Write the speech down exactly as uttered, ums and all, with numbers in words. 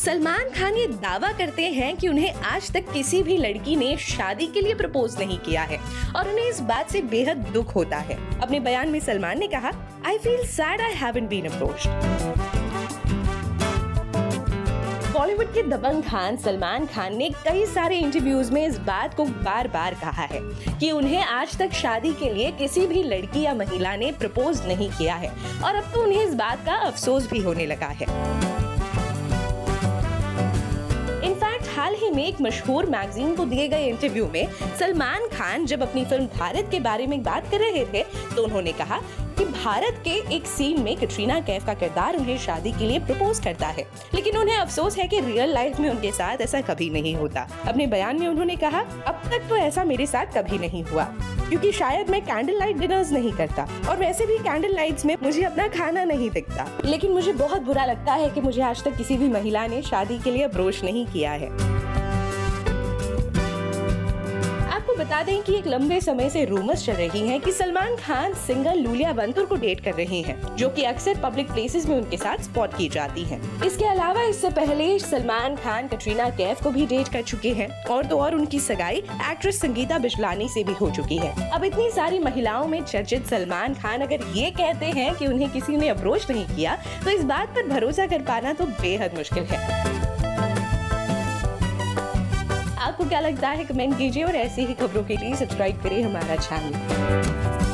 सलमान खान ये दावा करते हैं कि उन्हें आज तक किसी भी लड़की ने शादी के लिए प्रपोज नहीं किया है और उन्हें इस बात से बेहद दुख होता है। अपने बयान में सलमान ने कहा, I feel sad I haven't been approached. Bollywood के दबंग खान सलमान खान ने कई सारे इंटरव्यूज में इस बात को बार बार कहा है कि उन्हें आज तक शादी के लिए किसी भी लड़की या महिला ने प्रपोज नहीं किया है और अब तो उन्हें इस बात का अफसोस भी होने लगा है। इनफैक्ट हाल ही में एक मशहूर मैगजीन को दिए गए इंटरव्यू में सलमान खान जब अपनी फिल्म भारत के बारे में बात कर रहे थे तो उन्होंने कहा कि भारत के एक सीन में कैटरीना कैफ का किरदार उन्हें शादी के लिए प्रपोज करता है, लेकिन उन्हें अफसोस है कि रियल लाइफ में उनके साथ ऐसा कभी नहीं होता। अपने बयान में उन्होंने कहा, अब तक तो ऐसा मेरे साथ कभी नहीं हुआ क्योंकि शायद मैं कैंडल लाइट डिनर्स नहीं करता और वैसे भी कैंडल लाइट्स में मुझे अपना खाना नहीं दिखता, लेकिन मुझे बहुत बुरा लगता है कि मुझे आज तक किसी भी महिला ने शादी के लिए अप्रोच नहीं किया है। बता दें कि एक लंबे समय से रूमर्स चल रही हैं कि Salman Khan singer Iulia Vantur को डेट कर रहे हैं, जो कि अक्सर पब्लिक प्लेसेस में उनके साथ स्पॉट की जाती हैं। इसके अलावा इससे पहले सलमान खान कैटरीना कैफ को भी डेट कर चुके हैं और तो और उनकी सगाई एक्ट्रेस संगीता बिजलानी से भी हो चुकी है। अब इतनी सारी महिलाओं में चर्चित सलमान खान अगर ये कहते हैं कि उन्हें किसी ने अप्रोच नहीं किया तो इस बात पर भरोसा कर पाना तो बेहद मुश्किल है। आपको क्या लगता है कमेंट कीजिए और ऐसी ही खबरों के लिए सब्सक्राइब करिए हमारा चैनल।